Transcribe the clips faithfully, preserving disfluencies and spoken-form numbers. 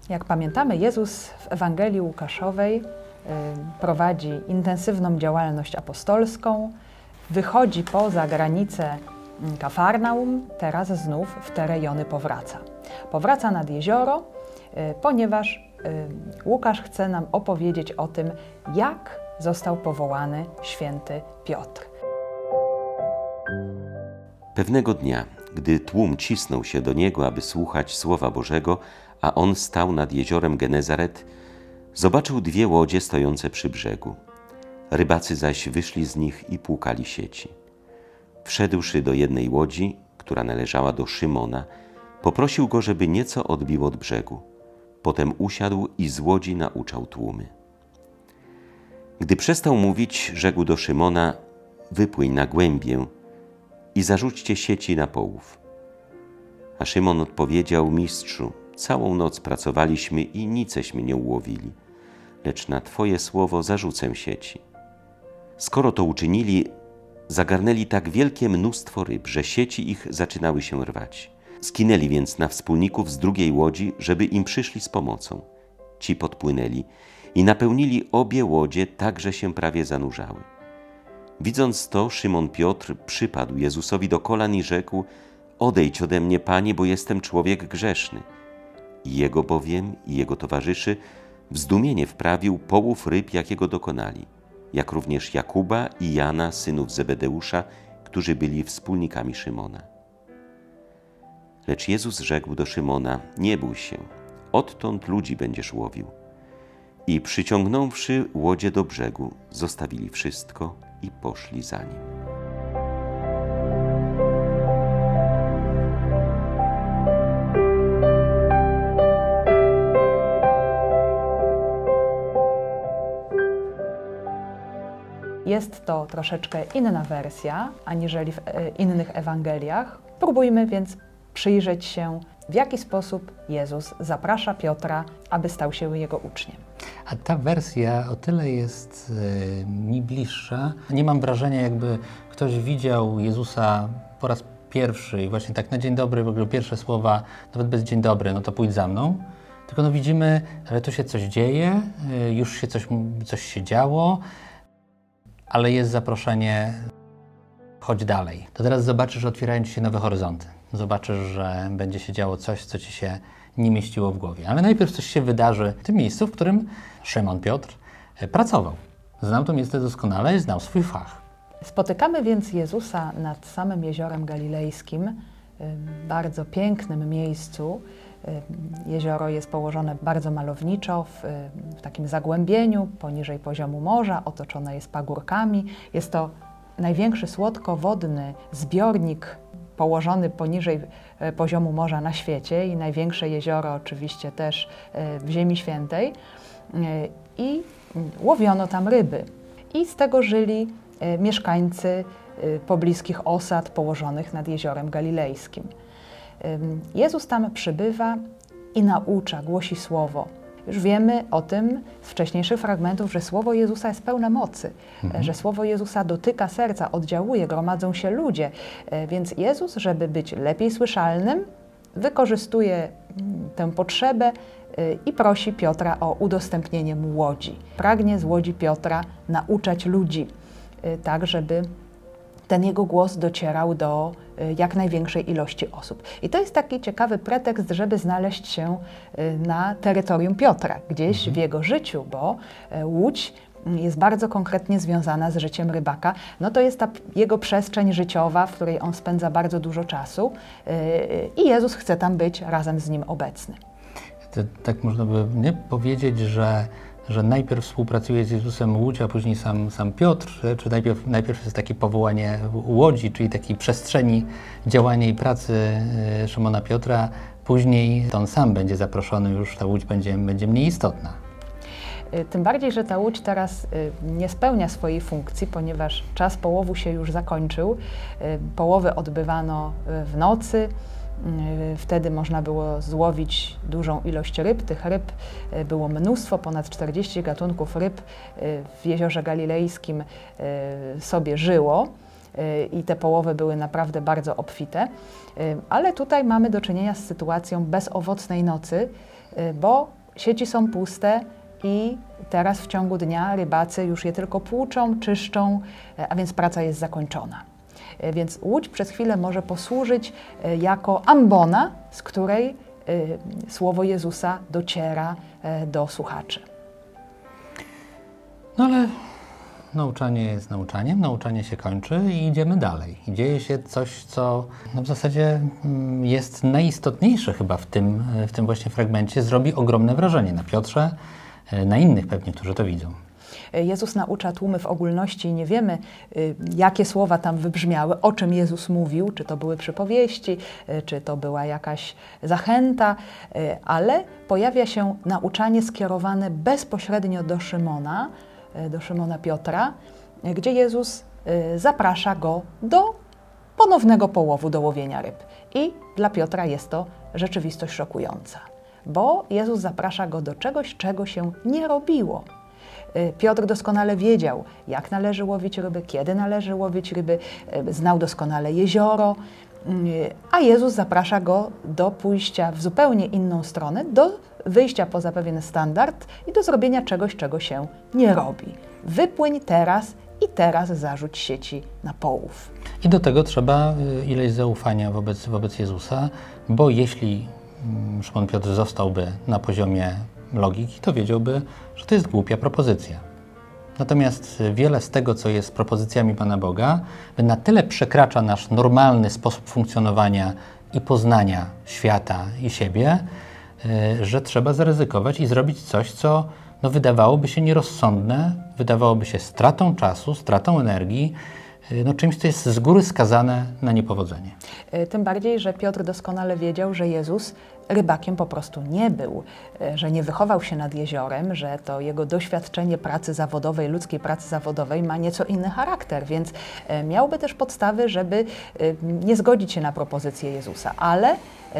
Jak pamiętamy, Jezus w Ewangelii Łukaszowej y, prowadzi intensywną działalność apostolską, wychodzi poza granice Kafarnaum, teraz znów w te rejony powraca. Powraca nad jezioro, y, ponieważ y, Łukasz chce nam opowiedzieć o tym, jak został powołany święty Piotr. Pewnego dnia, gdy tłum cisnął się do niego, aby słuchać Słowa Bożego, a on stał nad jeziorem Genezaret, zobaczył dwie łodzie stojące przy brzegu. Rybacy zaś wyszli z nich i płukali sieci. Wszedłszy do jednej łodzi, która należała do Szymona, poprosił go, żeby nieco odbił od brzegu. Potem usiadł i z łodzi nauczał tłumy. Gdy przestał mówić, rzekł do Szymona: wypłyń na głębię i zarzućcie sieci na połów. A Szymon odpowiedział: mistrzu, całą noc pracowaliśmy i niceśmy nie ułowili, lecz na Twoje słowo zarzucę sieci. Skoro to uczynili, zagarnęli tak wielkie mnóstwo ryb, że sieci ich zaczynały się rwać. Skinęli więc na wspólników z drugiej łodzi, żeby im przyszli z pomocą. Ci podpłynęli i napełnili obie łodzie tak, że się prawie zanurzały. Widząc to, Szymon Piotr przypadł Jezusowi do kolan i rzekł: odejdź ode mnie, Panie, bo jestem człowiek grzeszny. I jego bowiem i jego towarzyszy w zdumienie wprawił połów ryb, jakiego dokonali, jak również Jakuba i Jana, synów Zebedeusza, którzy byli wspólnikami Szymona. Lecz Jezus rzekł do Szymona: nie bój się, odtąd ludzi będziesz łowił. I przyciągnąwszy łodzie do brzegu, zostawili wszystko i poszli za nim. Jest to troszeczkę inna wersja aniżeli w innych Ewangeliach. Próbujmy więc przyjrzeć się, w jaki sposób Jezus zaprasza Piotra, aby stał się jego uczniem. A ta wersja o tyle jest y, mi bliższa. Nie mam wrażenia, jakby ktoś widział Jezusa po raz pierwszy i właśnie tak na dzień dobry, w ogóle pierwsze słowa, nawet bez dzień dobry, no to pójdź za mną. Tylko no widzimy, że tu się coś dzieje, y, już się coś, coś się działo, ale jest zaproszenie, chodź dalej. To teraz zobaczysz, że otwierają ci się nowe horyzonty. Zobaczysz, że będzie się działo coś, co ci się nie mieściło w głowie. Ale najpierw coś się wydarzy w tym miejscu, w którym Szymon Piotr pracował. Znał to miejsce doskonale i znał swój fach. Spotykamy więc Jezusa nad samym Jeziorem Galilejskim, bardzo pięknym miejscu. Jezioro jest położone bardzo malowniczo, w, w takim zagłębieniu, poniżej poziomu morza, otoczone jest pagórkami. Jest to największy słodkowodny zbiornik położony poniżej poziomu morza na świecie i największe jezioro oczywiście też w Ziemi Świętej. I łowiono tam ryby. I z tego żyli mieszkańcy pobliskich osad położonych nad Jeziorem Galilejskim. Jezus tam przybywa i naucza, głosi słowo. Już wiemy o tym z wcześniejszych fragmentów, że słowo Jezusa jest pełne mocy, mhm. że słowo Jezusa dotyka serca, oddziałuje, gromadzą się ludzie. Więc Jezus, żeby być lepiej słyszalnym, wykorzystuje tę potrzebę i prosi Piotra o udostępnienie mu łodzi. Pragnie z łodzi Piotra nauczać ludzi, tak żeby ten jego głos docierał do jak największej ilości osób. I to jest taki ciekawy pretekst, żeby znaleźć się na terytorium Piotra, gdzieś mhm. w jego życiu, bo łódź jest bardzo konkretnie związana z życiem rybaka. No to jest ta jego przestrzeń życiowa, w której on spędza bardzo dużo czasu i Jezus chce tam być razem z nim obecny. To, tak można by nie powiedzieć, że że najpierw współpracuje z Jezusem łódź, a później sam, sam Piotr, czy najpierw, najpierw jest takie powołanie łodzi, czyli takiej przestrzeni działania i pracy Szymona Piotra, później to on sam będzie zaproszony, już ta łódź będzie, będzie mniej istotna. Tym bardziej, że ta łódź teraz nie spełnia swojej funkcji, ponieważ czas połowu się już zakończył. Połowy odbywano w nocy. Wtedy można było złowić dużą ilość ryb. Tych ryb było mnóstwo, ponad czterdzieści gatunków ryb w Jeziorze Galilejskim sobie żyło i te połowy były naprawdę bardzo obfite. Ale tutaj mamy do czynienia z sytuacją bezowocnej nocy, bo sieci są puste i teraz w ciągu dnia rybacy już je tylko płuczą, czyszczą, a więc praca jest zakończona. Więc łódź przez chwilę może posłużyć jako ambona, z której słowo Jezusa dociera do słuchaczy. No ale nauczanie jest nauczaniem, nauczanie się kończy i idziemy dalej. I dzieje się coś, co no w zasadzie jest najistotniejsze chyba w tym, w tym właśnie fragmencie. Zrobi ogromne wrażenie na Piotrze, na innych pewnie, którzy to widzą. Jezus naucza tłumy w ogólności i nie wiemy, jakie słowa tam wybrzmiały, o czym Jezus mówił, czy to były przypowieści, czy to była jakaś zachęta, ale pojawia się nauczanie skierowane bezpośrednio do Szymona, do Szymona Piotra, gdzie Jezus zaprasza go do ponownego połowu, do łowienia ryb. I dla Piotra jest to rzeczywistość szokująca, bo Jezus zaprasza go do czegoś, czego się nie robiło. Piotr doskonale wiedział, jak należy łowić ryby, kiedy należy łowić ryby, znał doskonale jezioro, a Jezus zaprasza go do pójścia w zupełnie inną stronę, do wyjścia poza pewien standard i do zrobienia czegoś, czego się nie robi. Wypłyń teraz i teraz zarzuć sieci na połów. I do tego trzeba ileś zaufania wobec, wobec Jezusa, bo jeśli Szymon Piotr zostałby na poziomie logiki, to wiedziałby, że to jest głupia propozycja. Natomiast wiele z tego, co jest propozycjami Pana Boga, na tyle przekracza nasz normalny sposób funkcjonowania i poznania świata i siebie, że trzeba zaryzykować i zrobić coś, co no, wydawałoby się nierozsądne, wydawałoby się stratą czasu, stratą energii, no, czymś, co jest z góry skazane na niepowodzenie. Tym bardziej, że Piotr doskonale wiedział, że Jezus rybakiem po prostu nie był, że nie wychował się nad jeziorem, że to jego doświadczenie pracy zawodowej, ludzkiej pracy zawodowej ma nieco inny charakter, więc miałby też podstawy, żeby nie zgodzić się na propozycję Jezusa. Ale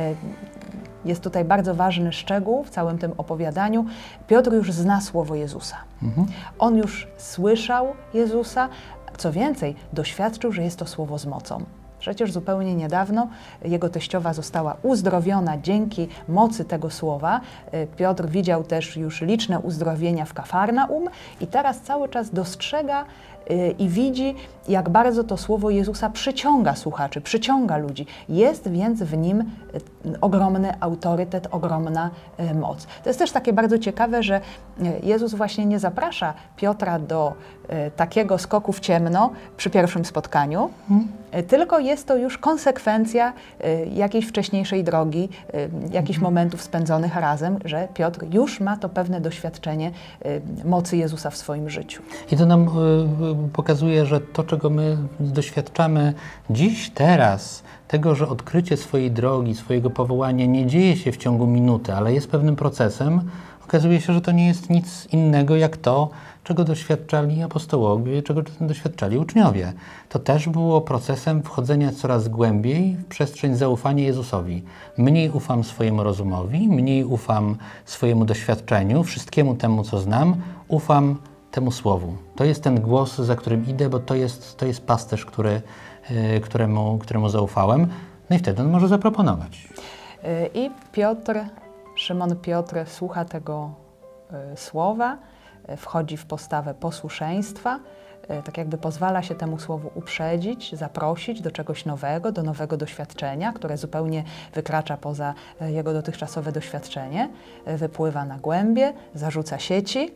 jest tutaj bardzo ważny szczegół w całym tym opowiadaniu. Piotr już zna słowo Jezusa. Mhm. On już słyszał Jezusa, co więcej, doświadczył, że jest to słowo z mocą. Przecież zupełnie niedawno jego teściowa została uzdrowiona dzięki mocy tego słowa. Piotr widział też już liczne uzdrowienia w Kafarnaum i teraz cały czas dostrzega i widzi, jak bardzo to słowo Jezusa przyciąga słuchaczy, przyciąga ludzi. Jest więc w nim ogromny autorytet, ogromna moc. To jest też takie bardzo ciekawe, że Jezus właśnie nie zaprasza Piotra do takiego skoku w ciemno przy pierwszym spotkaniu, hmm. tylko jest to już konsekwencja jakiejś wcześniejszej drogi, jakichś hmm. momentów spędzonych razem, że Piotr już ma to pewne doświadczenie mocy Jezusa w swoim życiu. I to nam pokazuje, że to, czego my doświadczamy dziś, teraz, tego, że odkrycie swojej drogi, swojego powołania nie dzieje się w ciągu minuty, ale jest pewnym procesem, okazuje się, że to nie jest nic innego jak to, czego doświadczali apostołowie, czego doświadczali uczniowie. To też było procesem wchodzenia coraz głębiej w przestrzeń zaufania Jezusowi. Mniej ufam swojemu rozumowi, mniej ufam swojemu doświadczeniu, wszystkiemu temu, co znam, ufam temu słowu. To jest ten głos, za którym idę, bo to jest, to jest pasterz, który, yy, któremu, któremu zaufałem. No i wtedy on może zaproponować. I Piotr, Szymon Piotr słucha tego y, słowa, y, wchodzi w postawę posłuszeństwa, y, tak jakby pozwala się temu słowu uprzedzić, zaprosić do czegoś nowego, do nowego doświadczenia, które zupełnie wykracza poza y, jego dotychczasowe doświadczenie, y, wypływa na głębie, zarzuca sieci,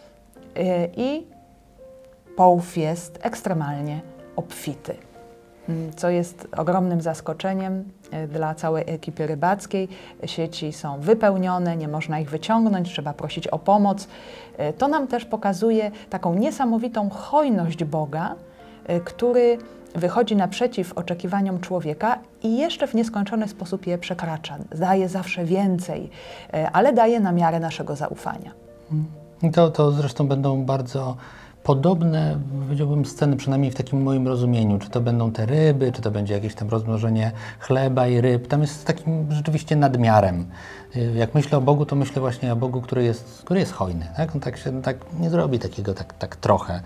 i połów jest ekstremalnie obfity, co jest ogromnym zaskoczeniem dla całej ekipy rybackiej. Sieci są wypełnione, nie można ich wyciągnąć, trzeba prosić o pomoc. To nam też pokazuje taką niesamowitą hojność Boga, który wychodzi naprzeciw oczekiwaniom człowieka i jeszcze w nieskończony sposób je przekracza. Daje zawsze więcej, ale daje na miarę naszego zaufania. To, to zresztą będą bardzo podobne, powiedziałbym, sceny, przynajmniej w takim moim rozumieniu. Czy to będą te ryby, czy to będzie jakieś tam rozmnożenie chleba i ryb. Tam jest takim rzeczywiście nadmiarem. Jak myślę o Bogu, to myślę właśnie o Bogu, który jest, który jest hojny. Tak? On tak się tak nie zrobi takiego tak, tak trochę.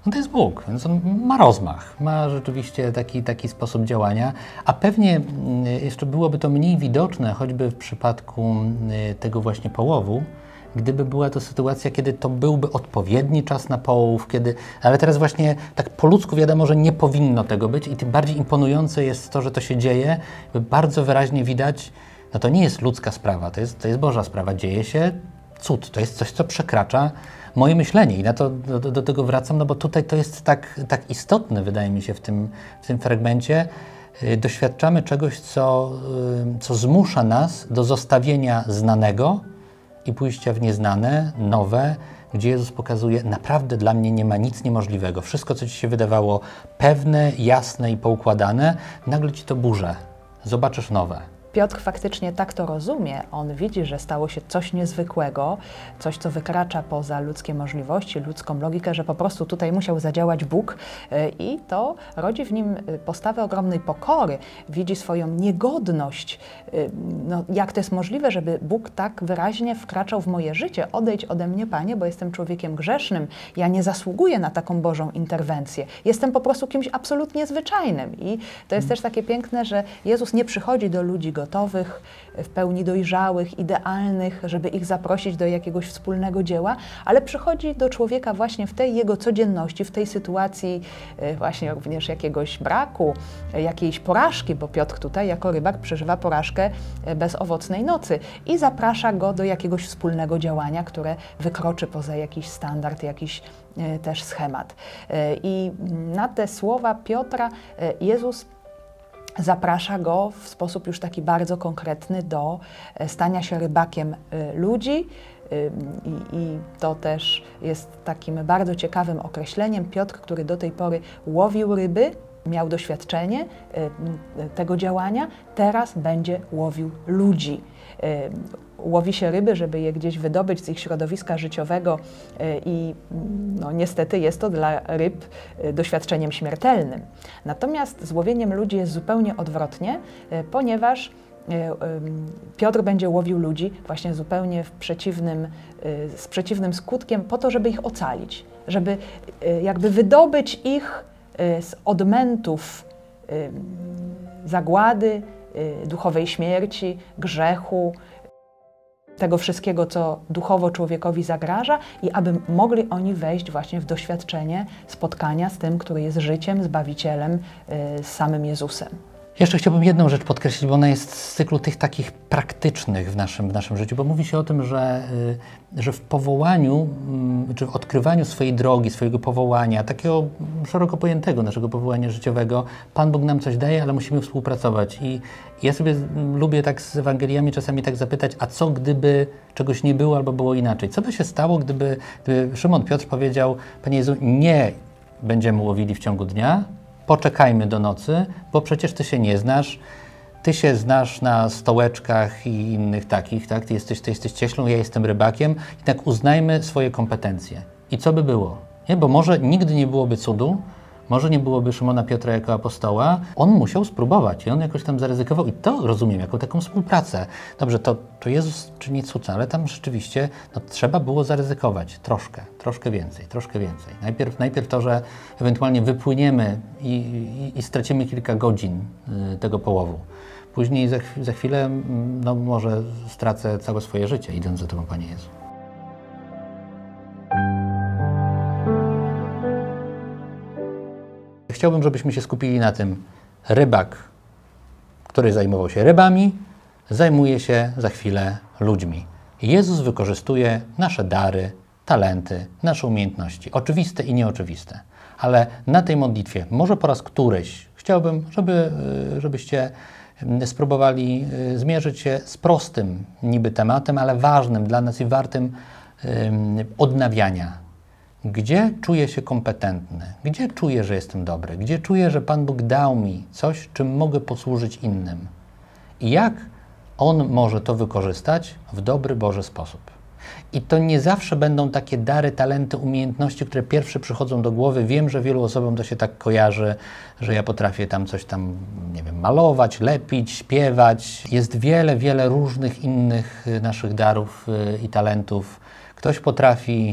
No to jest Bóg, więc on ma rozmach, ma rzeczywiście taki, taki sposób działania, a pewnie jeszcze byłoby to mniej widoczne, choćby w przypadku tego właśnie połowu, gdyby była to sytuacja, kiedy to byłby odpowiedni czas na połów, kiedy, ale teraz właśnie tak po ludzku wiadomo, że nie powinno tego być i tym bardziej imponujące jest to, że to się dzieje, bardzo wyraźnie widać, no to nie jest ludzka sprawa, to jest, to jest Boża sprawa, dzieje się cud, to jest coś, co przekracza moje myślenie i na to, do, do tego wracam, no bo tutaj to jest tak, tak istotne, wydaje mi się, w tym, w tym fragmencie. Yy, doświadczamy czegoś, co, yy, co zmusza nas do zostawienia znanego i pójścia w nieznane, nowe, gdzie Jezus pokazuje, naprawdę dla mnie nie ma nic niemożliwego. Wszystko, co ci się wydawało pewne, jasne i poukładane, nagle ci to burze. Zobaczysz nowe. Piotr faktycznie tak to rozumie. On widzi, że stało się coś niezwykłego, coś, co wykracza poza ludzkie możliwości, ludzką logikę, że po prostu tutaj musiał zadziałać Bóg i to rodzi w nim postawę ogromnej pokory. Widzi swoją niegodność. No, jak to jest możliwe, żeby Bóg tak wyraźnie wkraczał w moje życie? Odejdź ode mnie, Panie, bo jestem człowiekiem grzesznym. Ja nie zasługuję na taką Bożą interwencję. Jestem po prostu kimś absolutnie zwyczajnym. I to jest też takie piękne, że Jezus nie przychodzi do ludzi gotowych, w pełni dojrzałych, idealnych, żeby ich zaprosić do jakiegoś wspólnego dzieła, ale przychodzi do człowieka właśnie w tej jego codzienności, w tej sytuacji właśnie również jakiegoś braku, jakiejś porażki, bo Piotr tutaj jako rybak przeżywa porażkę bezowocnej nocy i zaprasza go do jakiegoś wspólnego działania, które wykroczy poza jakiś standard, jakiś też schemat. I na te słowa Piotra Jezus zaprasza go w sposób już taki bardzo konkretny do stania się rybakiem ludzi i, i to też jest takim bardzo ciekawym określeniem. Piotr, który do tej pory łowił ryby, miał doświadczenie tego działania, teraz będzie łowił ludzi. Łowi się ryby, żeby je gdzieś wydobyć z ich środowiska życiowego i no, niestety jest to dla ryb doświadczeniem śmiertelnym. Natomiast z łowieniem ludzi jest zupełnie odwrotnie, ponieważ Piotr będzie łowił ludzi właśnie zupełnie w przeciwnym, z przeciwnym skutkiem po to, żeby ich ocalić, żeby jakby wydobyć ich z odmętów zagłady, duchowej śmierci, grzechu, tego wszystkiego, co duchowo człowiekowi zagraża i aby mogli oni wejść właśnie w doświadczenie spotkania z tym, który jest życiem, Zbawicielem, z samym Jezusem. Jeszcze chciałbym jedną rzecz podkreślić, bo ona jest z cyklu tych takich praktycznych w naszym, w naszym życiu, bo mówi się o tym, że, że w powołaniu, czy w odkrywaniu swojej drogi, swojego powołania, takiego szeroko pojętego naszego powołania życiowego, Pan Bóg nam coś daje, ale musimy współpracować. I ja sobie lubię tak z Ewangeliami czasami tak zapytać, a co gdyby czegoś nie było albo było inaczej? Co by się stało, gdyby, gdyby Szymon Piotr powiedział, Panie Jezu, nie będziemy łowili w ciągu dnia, poczekajmy do nocy, bo przecież Ty się nie znasz, Ty się znasz na stołeczkach i innych takich, tak? Ty jesteś, ty jesteś cieślą, ja jestem rybakiem, jednak uznajmy swoje kompetencje. I co by było? Nie? Bo może nigdy nie byłoby cudu, może nie byłoby Szymona Piotra jako apostoła, on musiał spróbować i on jakoś tam zaryzykował i to rozumiem jako taką współpracę. Dobrze, to, to Jezus czyni cud, ale tam rzeczywiście no, trzeba było zaryzykować troszkę, troszkę więcej, troszkę więcej. Najpierw, najpierw to, że ewentualnie wypłyniemy i, i, i stracimy kilka godzin y, tego połowu. Później za, za chwilę no, może stracę całe swoje życie, idąc za Tobą, Panie Jezu. Chciałbym, żebyśmy się skupili na tym. Rybak, który zajmował się rybami, zajmuje się za chwilę ludźmi. Jezus wykorzystuje nasze dary, talenty, nasze umiejętności, oczywiste i nieoczywiste. Ale na tej modlitwie, może po raz któryś, chciałbym, żeby, żebyście spróbowali zmierzyć się z prostym niby tematem, ale ważnym dla nas i wartym odnawiania. Gdzie czuję się kompetentny? Gdzie czuję, że jestem dobry? Gdzie czuję, że Pan Bóg dał mi coś, czym mogę posłużyć innym? I jak On może to wykorzystać w dobry Boży sposób? I to nie zawsze będą takie dary, talenty, umiejętności, które pierwsze przychodzą do głowy. Wiem, że wielu osobom to się tak kojarzy, że ja potrafię tam coś tam, nie wiem, malować, lepić, śpiewać. Jest wiele, wiele różnych innych naszych darów i talentów. Ktoś potrafi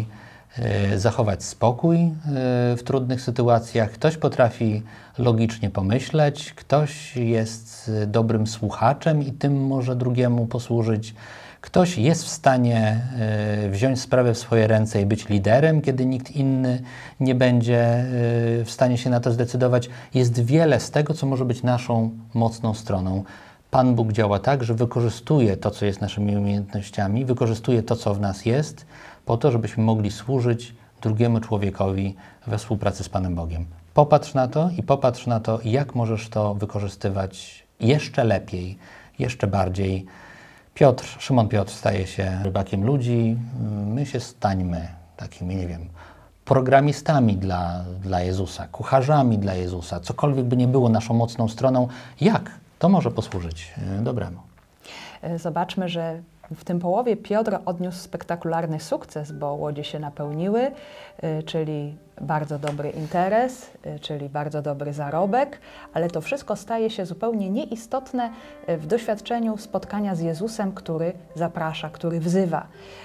zachować spokój w trudnych sytuacjach. Ktoś potrafi logicznie pomyśleć, ktoś jest dobrym słuchaczem i tym może drugiemu posłużyć. Ktoś jest w stanie wziąć sprawę w swoje ręce i być liderem, kiedy nikt inny nie będzie w stanie się na to zdecydować. Jest wiele z tego, co może być naszą mocną stroną. Pan Bóg działa tak, że wykorzystuje to, co jest naszymi umiejętnościami, wykorzystuje to, co w nas jest, po to, żebyśmy mogli służyć drugiemu człowiekowi we współpracy z Panem Bogiem. Popatrz na to i popatrz na to, jak możesz to wykorzystywać jeszcze lepiej, jeszcze bardziej. Piotr, Szymon Piotr staje się rybakiem ludzi, my się stańmy takimi, nie wiem, programistami dla, dla Jezusa, kucharzami dla Jezusa, cokolwiek by nie było naszą mocną stroną. Jak to może posłużyć dobremu? Zobaczmy, że w tym połowie Piotr odniósł spektakularny sukces, bo łodzie się napełniły, czyli bardzo dobry interes, czyli bardzo dobry zarobek, ale to wszystko staje się zupełnie nieistotne w doświadczeniu spotkania z Jezusem, który zaprasza, który wzywa.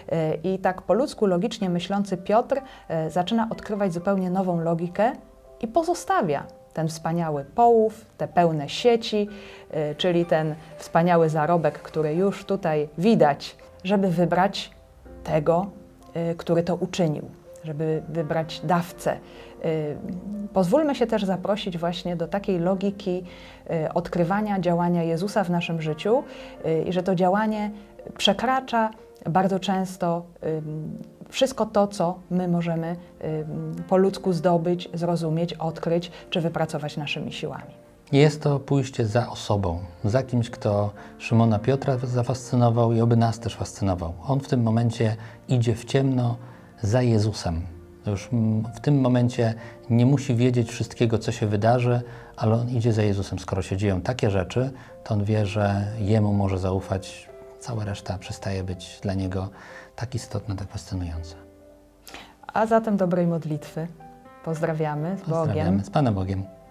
I tak po ludzku logicznie myślący Piotr zaczyna odkrywać zupełnie nową logikę i pozostawia ten wspaniały połów, te pełne sieci, y, czyli ten wspaniały zarobek, który już tutaj widać, żeby wybrać tego, y, który to uczynił, żeby wybrać dawcę. Y, pozwólmy się też zaprosić właśnie do takiej logiki y, odkrywania działania Jezusa w naszym życiu y, i że to działanie przekracza bardzo często y, wszystko to, co my możemy y, po ludzku zdobyć, zrozumieć, odkryć czy wypracować naszymi siłami. Jest to pójście za osobą, za kimś, kto Szymona Piotra zafascynował i oby nas też fascynował. On w tym momencie idzie w ciemno za Jezusem. Już w tym momencie nie musi wiedzieć wszystkiego, co się wydarzy, ale on idzie za Jezusem. Skoro się dzieją takie rzeczy, to on wie, że Jemu może zaufać. Cała reszta przestaje być dla niego tak istotna, tak fascynująca. A zatem dobrej modlitwy. Pozdrawiamy z Bogiem. Pozdrawiamy z Panem Bogiem.